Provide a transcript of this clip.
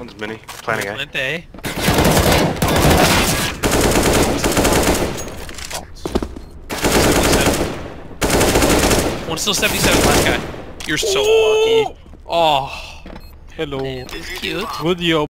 One's mini. Planning A. Plant A. One's still 77, last guy. You're so lucky. Oh. Hello. Man, this is cute. Good job.